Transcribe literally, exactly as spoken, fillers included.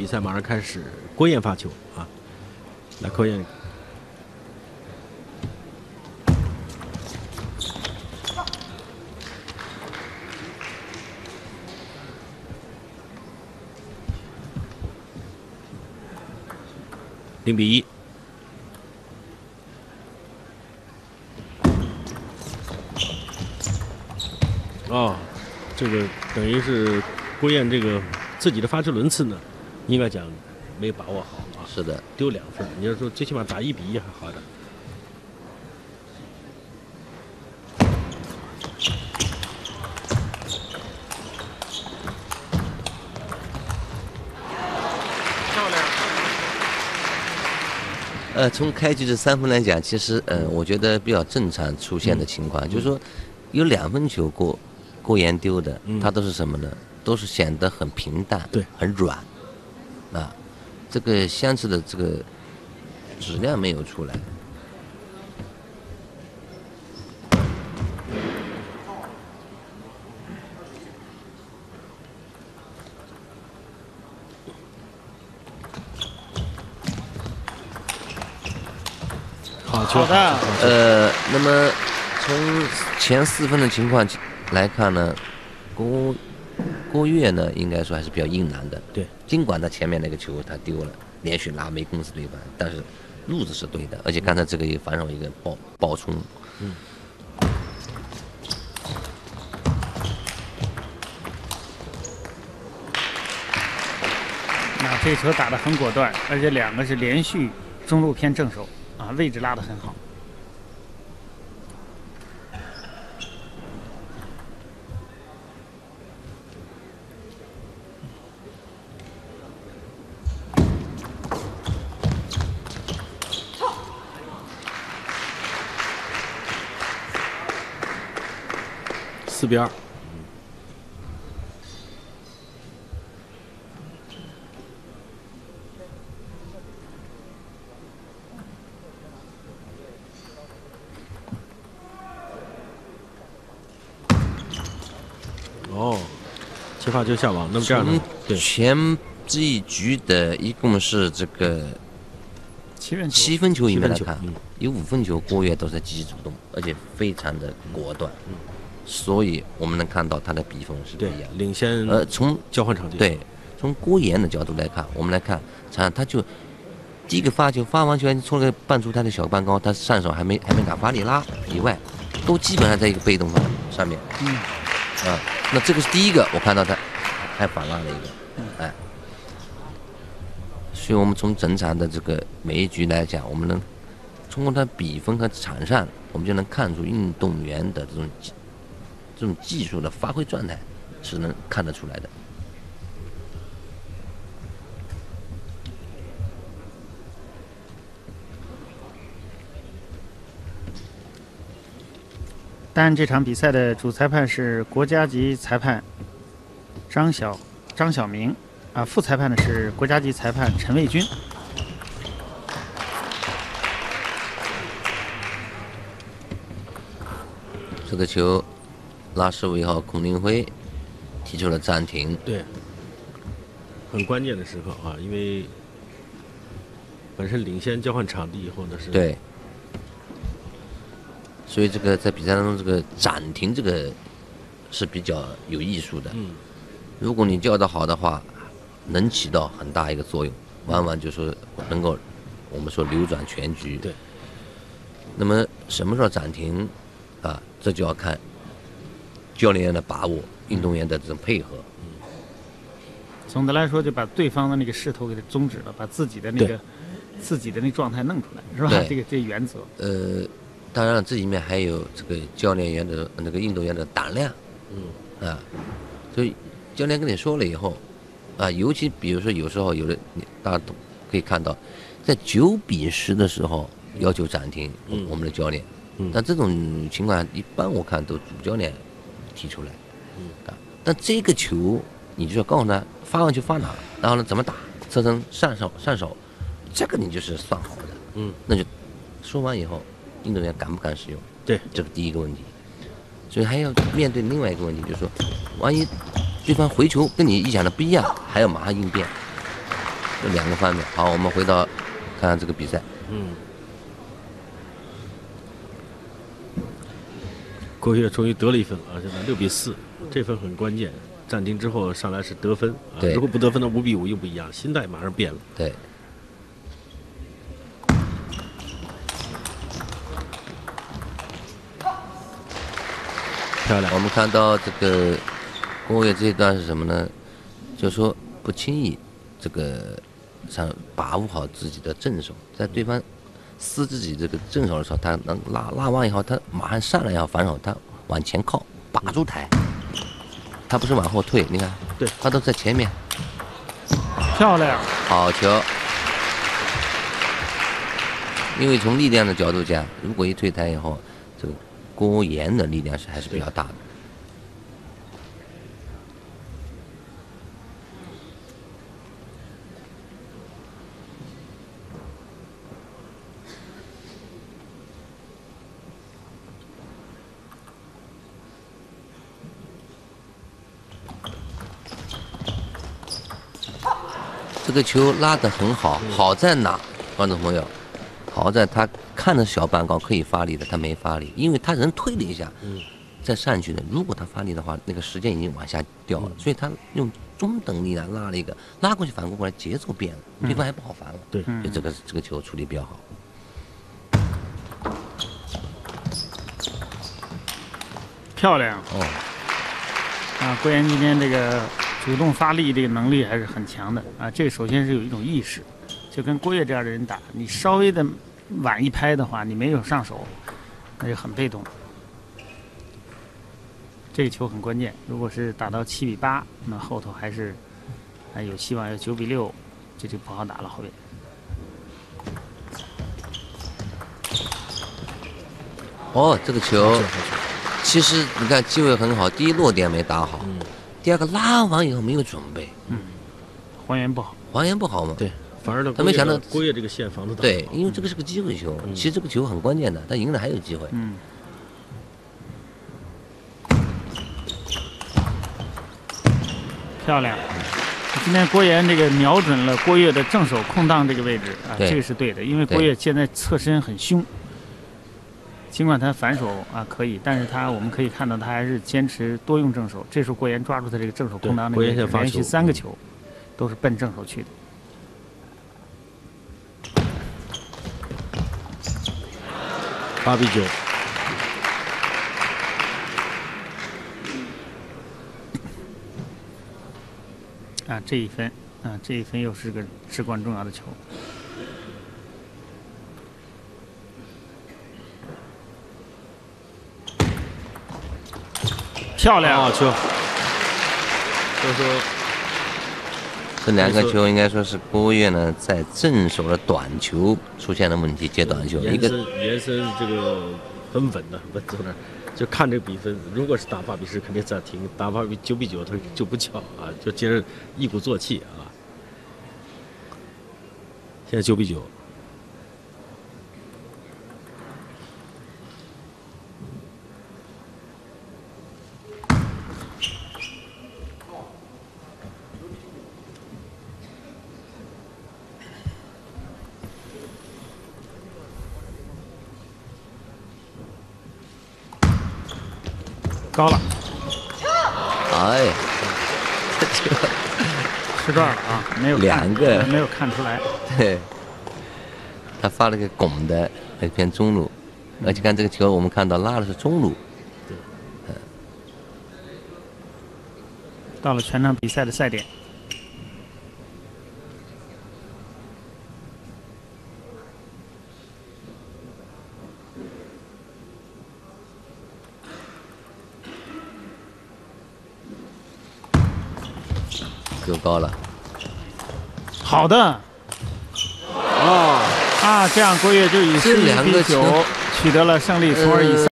比赛马上开始，郭燕发球啊，来郭燕。零比一。哦，这个等于是郭燕这个自己的发球轮次呢，应该讲没把握好啊。 是的， 丢两分。你要说最起码打一比一还好点。 呃，从开局的三分来讲，其实呃，我觉得比较正常出现的情况，嗯、就是说有两分球过郭燕丢的，嗯、它都是什么呢？都是显得很平淡， 对， 很软，啊，这个相似的这个质量没有出来。 好的， 呃，那么从前四分的情况来看呢，郭郭跃呢，应该说还是比较硬朗的。 对， 尽管他前面那个球他丢了，连续拉没攻死对方，但是路子是对的，而且刚才这个也反手一个爆爆冲。嗯。 那这球打得很果断，而且两个是连续中路偏正手。啊，位置拉得很好。 四比二。哦，切发球下网，那么这样呢？对， 前这一局的一共是这个七分球， 七分球里面来看， 嗯、 有五分球郭跃都在积极主动，而且非常的果断，嗯、所以我们能看到他的比分是不一样， 领先。 呃，从交换场地， 对，从郭岩的角度来看，我们来看，他他就第一个发球发完球，冲了个半出他的小半高，他上手还没还没敢发力拉以外，都基本上在一个被动上面，嗯。啊，那这个是第一个，我看到他还反拉了一个，哎，所以我们从整场的这个每一局来讲，我们能通过他比分和场上，我们就能看出运动员的这种这种技术的发挥状态是能看得出来的。 但这场比赛的主裁判是国家级裁判张晓张晓明，啊，副裁判呢是国家级裁判陈卫军。 这个球，拉十五号孔令辉提出了暂停。 对，很关键的时刻啊，因为本身领先交换场地以后呢是。 对。所以这个在比赛当中，这个暂停这个是比较有艺术的。嗯，如果你叫得好的话，能起到很大一个作用，往往就说能够我们说扭转全局。 对。 那么什么时候暂停啊？这就要看教练员的把握，运动员的这种配合。嗯。 总的来说，就把对方的那个势头给它终止了，把自己的那个自己的那状态弄出来，是吧？这个这个原则。 呃。当然了，这里面还有这个教练员的那个运动员的胆量，嗯啊，所以教练跟你说了以后，啊，尤其比如说有时候有的大家都可以看到，在九比十的时候要求暂停，嗯、我们的教练，嗯，但这种情况一般我看都主教练提出来，嗯啊，但这个球你就要告诉他发完球发哪，然后呢怎么打，侧身上手上手，这个你就是算好的，嗯，那就说完以后。运动员敢不敢使用？ 对， 这是第一个问题。所以还要面对另外一个问题，就是说，万一对方回球跟你预想的不一样，还要马上应变。 这两个方面。好，我们回到看看这个比赛。 嗯，郭跃终于得了一分啊，现在六比四，这分很关键。暂停之后上来是得分啊，如果不得分的五比五又不一样，心态马上变了。 对。 漂亮。 我们看到这个郭跃这一段是什么呢？就是说不轻易这个上把握好自己的正手，在对方撕自己这个正手的时候，他能拉拉完以后，他马上上来要反手，他往前靠，把住台，他不是往后退，你看， 对， 他都在前面。 漂亮， 好球！因为从力量的角度讲，如果一退台以后，这个郭岩的力量是还是比较大的。这个球拉得很好，好在哪？观众朋友，好在他看着小半高可以发力的，他没发力，因为他人退了一下，再上去的。如果他发力的话，那个时间已经往下掉了，所以他用中等力量拉了一个，拉过去反过过来，节奏变了，对方还不好防了。 对， 所以这个这个球处理比较好。 漂亮哦， 啊！郭岩今天这个主动发力这个能力还是很强的啊。这个首先是有一种意识，就跟郭跃这样的人打，你稍微的晚一拍的话，你没有上手，那就很被动。这个球很关键，如果是打到七比八，那后头还是还有希望；要九比六，这就不好打了。后边。 哦，这个球其实你看机会很好，第一落点没打好， 嗯、 第二个拉完以后没有准备， 嗯，还原不好， 还原不好嘛。 对，反而呢， 他没想到郭跃这个线防的对，因为这个是个机会球，嗯、其实这个球很关键的，他赢了还有机会。 嗯。漂亮！今天郭岩这个瞄准了郭跃的正手空档这个位置啊，这个是对的，因为郭跃现在侧身很凶，尽管他反手啊可以，但是他我们可以看到他还是坚持多用正手。这时候郭岩抓住他这个正手空档那个位置，连续三个球都是奔正手去的。 八比九。 啊，这一分，啊，这一分又是个至关重要的球。漂亮啊，球！所以说， 这两个球应该说是郭跃呢在正手的短球出现了问题，接短球，一个延伸这个很稳的，稳在那儿。就看这个比分，如果是打八比十，肯定暂停；打八比九比九，他就不敲啊，就接着一鼓作气啊。现在九比九， 高了， 哎， 失断了啊！没有两个没有看出来。 对，他发了个拱的那片中路，而且看这个球，我们看到拉的是中路。 对， 嗯， 到了全场比赛的赛点。 够高了， 好的， 啊啊，这样郭跃就以十一比九取得了胜利，从而以。